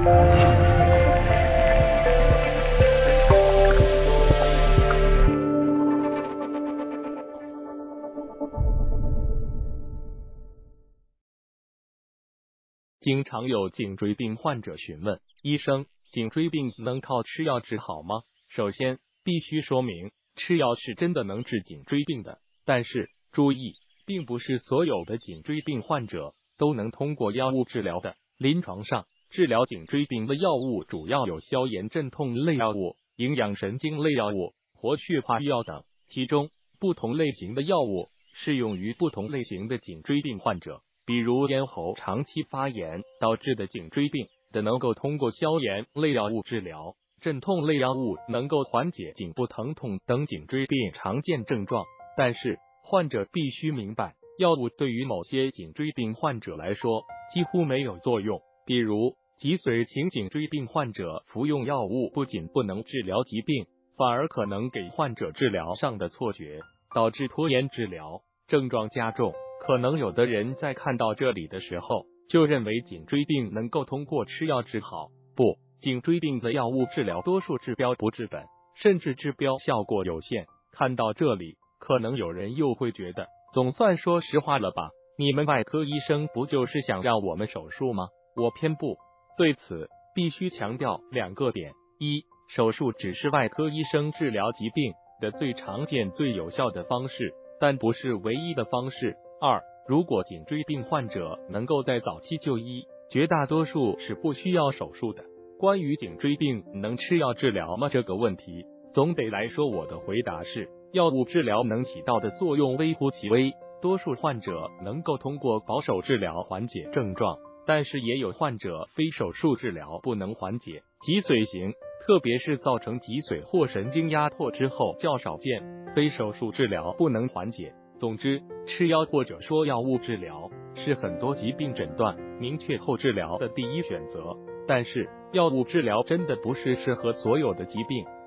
经常有颈椎病患者询问医生，颈椎病能靠吃药治好吗？首先必须说明，吃药是真的能治颈椎病的，但是注意，并不是所有的颈椎病患者都能通过药物治疗的。临床上，治疗颈椎病的药物主要有消炎镇痛类药物、营养神经类药物、活血化药等，其中不同类型的药物适用于不同类型的颈椎病患者。比如咽喉长期发炎导致的颈椎病的，能够通过消炎类药物治疗；镇痛类药物能够缓解颈部疼痛等颈椎病常见症状。但是患者必须明白，药物对于某些颈椎病患者来说几乎没有作用。比如脊髓型颈椎病患者服用药物不仅不能治疗疾病，反而可能给患者治疗上的错觉，导致拖延治疗，症状加重。可能有的人在看到这里的时候，就认为颈椎病能够通过吃药治好。不，颈椎病的药物治疗多数治标不治本，甚至治标效果有限。看到这里，可能有人又会觉得，总算说实话了吧？你们外科医生不就是想让我们手术吗？我偏不。对此，必须强调2个点：一，手术只是外科医生治疗疾病的最常见、最有效的方式，但不是唯一的方式。2，如果颈椎病患者能够在早期就医，绝大多数是不需要手术的。关于颈椎病能吃药治疗吗这个问题，总得来说我的回答是，药物治疗能起到的作用微乎其微，多数患者能够通过保守治疗缓解症状，但是也有患者非手术治疗不能缓解。脊髓型，特别是造成脊髓或神经压迫之后较少见，非手术治疗不能缓解。总之，吃药或者说药物治疗是很多疾病诊断明确后治疗的第一选择，但是药物治疗真的不是适合所有的疾病。